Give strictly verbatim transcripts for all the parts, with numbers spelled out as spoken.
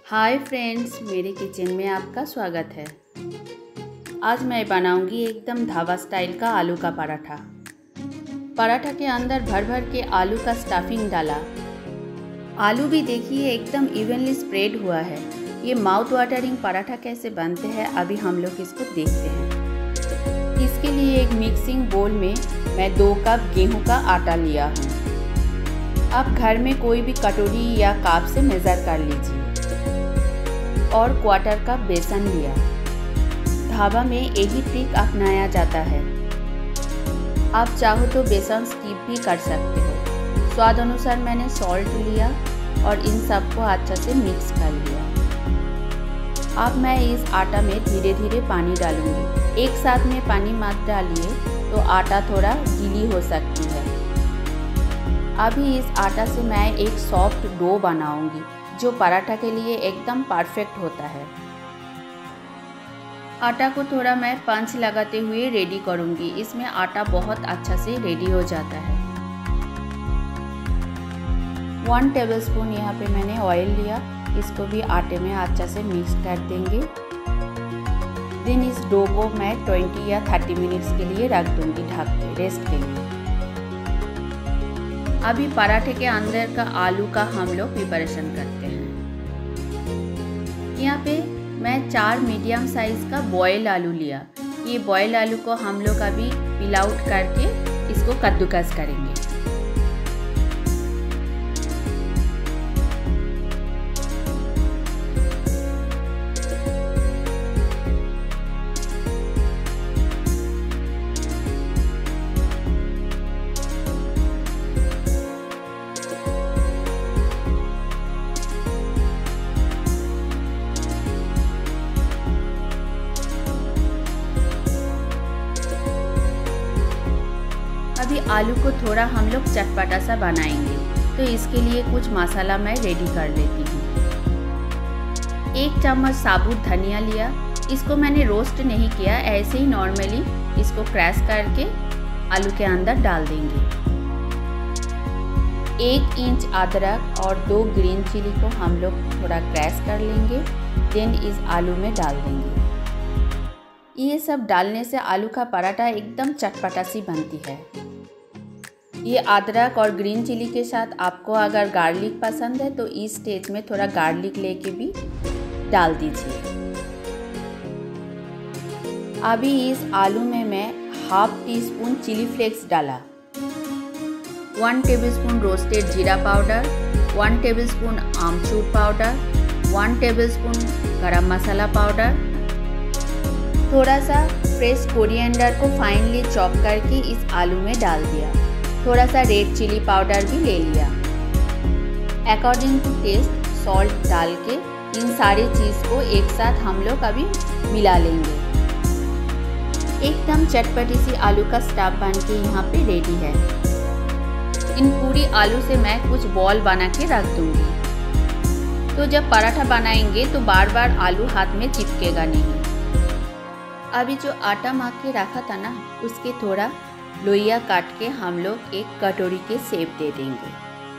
Hi friends, मेरे kitchen में आपका स्वागत है। आज मैं बनाऊंगी एकदम ढाबा स्टाइल का आलू का पराठा। पराठा के अंदर भर भर के आलू का स्टफिंग डाला। आलू भी देखिए एकदम इवनली स्प्रेड हुआ है। ये माउथ वाटरिंग पराठा कैसे बनते हैं अभी हम लोग इसको देखते हैं। इसके लिए एक मिक्सिंग बोल में मैं दो कप गेहूं का आटा लिया हूँ। आप घर में कोई भी कटोरी या कप से मेज़र कर लीजिए। और क्वार्टर कप बेसन लिया। ढाबा में यही ट्रिक अपनाया जाता है। आप चाहो तो बेसन स्किप भी कर सकते हो। स्वाद अनुसार मैंने सॉल्ट लिया और इन सबको अच्छा से मिक्स कर लिया। अब मैं इस आटा में धीरे धीरे पानी डालूंगी। एक साथ में पानी मत डालिए तो आटा थोड़ा गीली हो सकती है। अभी इस आटा से मैं एक सॉफ्ट डो बनाऊंगी जो पराठा के लिए एकदम परफेक्ट होता है। आटा को थोड़ा मैं पंच लगाते हुए रेडी करूंगी। इसमें आटा बहुत अच्छा से रेडी हो जाता है। वन टेबलस्पून यहाँ पे मैंने ऑयल लिया। इसको भी आटे में अच्छा से मिक्स कर देंगे। देन इस डो को मैं ट्वेंटी या थर्टी मिनट्स के लिए रख दूंगी ढक के रेस्ट के लिए। अभी पराठे के अंदर का आलू का हम लोग प्रिपरेशन करते हैं। यहाँ पे मैं चार मीडियम साइज का बॉयल आलू लिया। ये बॉयल आलू को हम लोग अभी पील आउट करके इसको कद्दूकस करेंगे। अभी आलू को थोड़ा हम लोग चटपटा सा बनाएंगे, तो इसके लिए कुछ मसाला मैं रेडी कर लेती हूँ। एक चम्मच साबुत धनिया लिया। इसको मैंने रोस्ट नहीं किया, ऐसे ही नॉर्मली इसको क्रैश करके आलू के अंदर डाल देंगे। एक इंच अदरक और दो ग्रीन चिली को हम लोग थोड़ा क्रैश कर लेंगे। देन इस आलू में डाल देंगे। ये सब डालने से आलू का पराठा एकदम चटपटा सी बनती है। ये अदरक और ग्रीन चिली के साथ आपको अगर गार्लिक पसंद है तो इस स्टेज में थोड़ा गार्लिक लेके भी डाल दीजिए। अभी इस आलू में मैं half teaspoon chilli flakes डाला, वन टेबलस्पून रोस्टेड जीरा पाउडर, वन टेबलस्पून आमचूर powder, one tablespoon garam masala powder, थोड़ा सा फ्रेश कोरिएंडर को फाइनली चॉप करके इस आलू में डाल दिया। थोड़ा सा रेड चिली पाउडर भी ले लिया। अकॉर्डिंग टू टेस्ट सॉल्ट डाल के इन सारी चीज़ को एक साथ हम लोग अभी मिला लेंगे। एकदम चटपटी सी आलू का स्टफ बन के यहाँ पे रेडी है। इन पूरी आलू से मैं कुछ बॉल बना के रख दूँगी, तो जब पराठा बनाएंगे तो बार बार आलू हाथ में चिपकेगा नहीं। अभी जो आटा माख के रखा था ना, उसके थोड़ा लोइया काट के हम लोग एक कटोरी के शेप दे देंगे।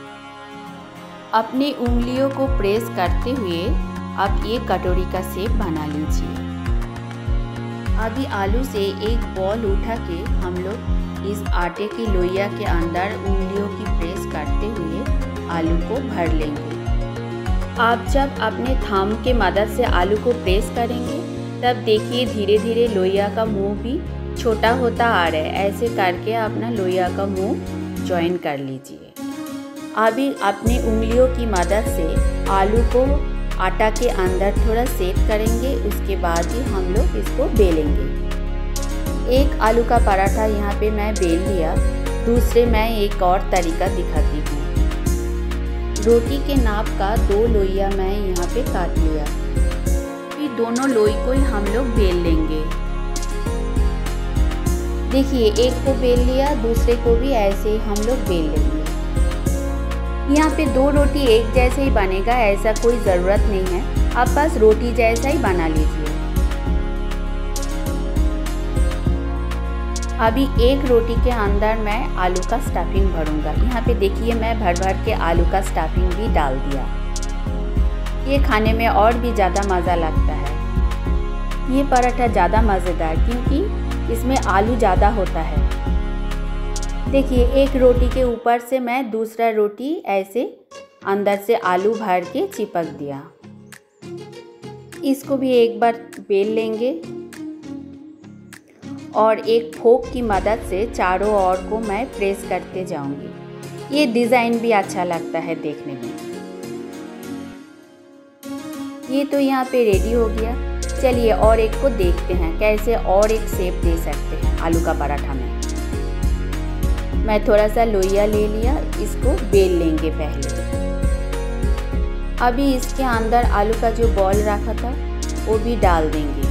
अपनी उंगलियों को प्रेस करते हुए आप ये कटोरी का शेप बना लीजिए। अभी आलू से एक बॉल उठा के हम लोग इस आटे की लोइया के अंदर उंगलियों की प्रेस करते हुए आलू को भर लेंगे। आप जब अपने थंब के मदद से आलू को प्रेस करेंगे तब देखिए धीरे धीरे लोइया का मुंह भी छोटा होता आ रहा है। ऐसे करके अपना लोइया का मुंह जॉइन कर लीजिए। अभी अपनी उंगलियों की मदद से आलू को आटा के अंदर थोड़ा सेट करेंगे। उसके बाद ही हम लोग इसको बेलेंगे। एक आलू का पराठा यहाँ पे मैं बेल लिया। दूसरे मैं एक और तरीका दिखाती हूँ। रोटी के नाप का दो लोइया मैं यहाँ पे काट लिया। फिर दोनों लोई को ही हम लोग बेल लेंगे। देखिए एक को बेल लिया, दूसरे को भी ऐसे ही हम लोग बेल लेंगे। यहाँ पे दो रोटी एक जैसे ही बनेगा ऐसा कोई ज़रूरत नहीं है। आप बस रोटी जैसा ही बना लीजिए। अभी एक रोटी के अंदर मैं आलू का स्टफिंग भरूंगा। यहाँ पे देखिए मैं भर भर के आलू का स्टफिंग भी डाल दिया। ये खाने में और भी ज़्यादा मज़ा लगता है। ये पराठा ज़्यादा मज़ेदार क्योंकि इसमें आलू ज़्यादा होता है। देखिए, एक रोटी के ऊपर से मैं दूसरा रोटी ऐसे अंदर से आलू भर के चिपक दिया। इसको भी एक बार बेल लेंगे और एक फोक की मदद से चारों ओर को मैं प्रेस करते जाऊंगी। ये डिज़ाइन भी अच्छा लगता है देखने में। ये तो यहाँ पे रेडी हो गया। चलिए और एक को देखते हैं कैसे और एक शेप दे सकते हैं आलू का पराठा में। मैं थोड़ा सा लोइया ले लिया, इसको बेल लेंगे पहले। अभी इसके अंदर आलू का जो बॉल रखा था वो भी डाल देंगे।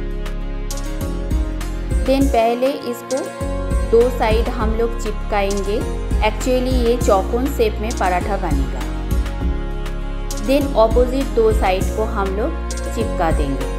देन पहले इसको दो साइड हम लोग चिपकाएंगे। एक्चुअली ये चौकोन शेप में पराठा बनेगा। देन ऑपोजिट दो साइड को हम लोग चिपका देंगे।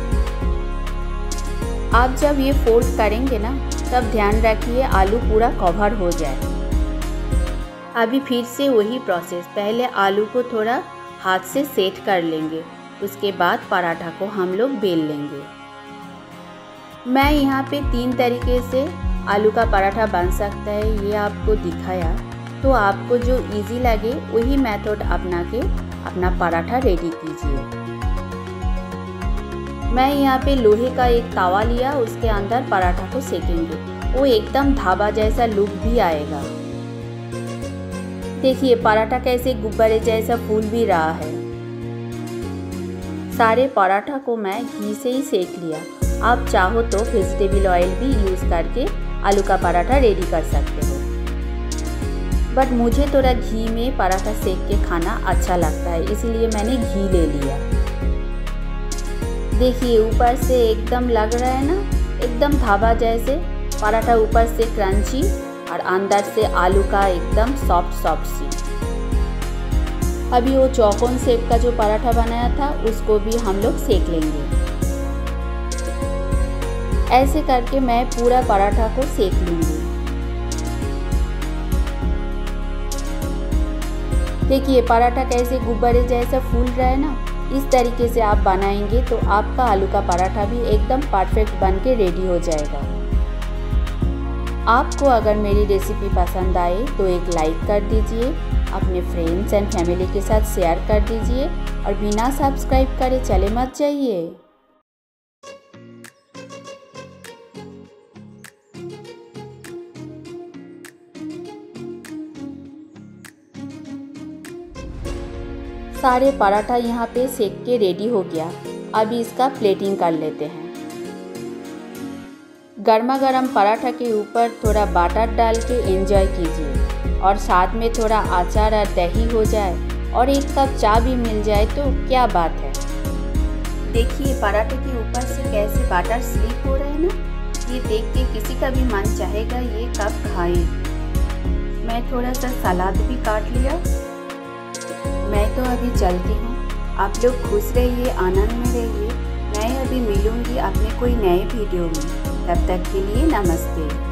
आप जब ये फोल्ड करेंगे ना, तब ध्यान रखिए आलू पूरा कवर हो जाए। अभी फिर से वही प्रोसेस, पहले आलू को थोड़ा हाथ से सेट कर लेंगे, उसके बाद पराठा को हम लोग बेल लेंगे। मैं यहाँ पे तीन तरीके से आलू का पराठा बन सकता है ये आपको दिखाया, तो आपको जो इजी लगे वही मेथड अपना के अपना पराठा रेडी कीजिए। मैं यहाँ पे लोहे का एक तवा लिया, उसके अंदर पराठा को सेकेंगे, वो एकदम ढाबा जैसा लुक भी आएगा। देखिए पराठा कैसे गुब्बारे जैसा फूल भी रहा है। सारे पराठा को मैं घी से ही सेक लिया। आप चाहो तो वेजिटेबल ऑयल भी यूज़ करके आलू का पराठा रेडी कर सकते हो, बट मुझे थोड़ा घी में पराठा सेक के खाना अच्छा लगता है, इसलिए मैंने घी ले लिया। देखिए ऊपर से एकदम लग रहा है ना, एकदम ढाबा जैसे पराठा, ऊपर से क्रंची और अंदर से आलू का एकदम सॉफ्ट सॉफ्ट सी। अभी वो चौकोन शेप का जो पराठा बनाया था उसको भी हम लोग सेक लेंगे। ऐसे करके मैं पूरा पराठा को सेक लूँगी। देखिए पराठा कैसे गुब्बारे जैसा फूल रहा है ना, इस तरीके से आप बनाएंगे तो आपका आलू का पराठा भी एकदम परफेक्ट बन के रेडी हो जाएगा। आपको अगर मेरी रेसिपी पसंद आए तो एक लाइक कर दीजिए, अपने फ्रेंड्स एंड फैमिली के साथ शेयर कर दीजिए और बिना सब्सक्राइब करे चले मत जाइए। सारे पराठा यहाँ पे सेक के रेडी हो गया। अभी इसका प्लेटिंग कर लेते हैं। गर्मा गर्म पराठा के ऊपर थोड़ा बटर डाल के एंजॉय कीजिए, और साथ में थोड़ा अचार और दही हो जाए और एक कप चाय भी मिल जाए तो क्या बात है। देखिए पराठे के ऊपर से कैसे बटर स्लिप हो रहा है ना, ये देख के किसी का भी मन चाहेगा ये कब खाएं। मैं थोड़ा सा सलाद भी काट लिया। मैं तो अभी चलती हूँ, आप लोग खुश रहिए, आनंद में रहिए। मैं अभी मिलूँगी अपने कोई नए वीडियो में, तब तक के लिए नमस्ते।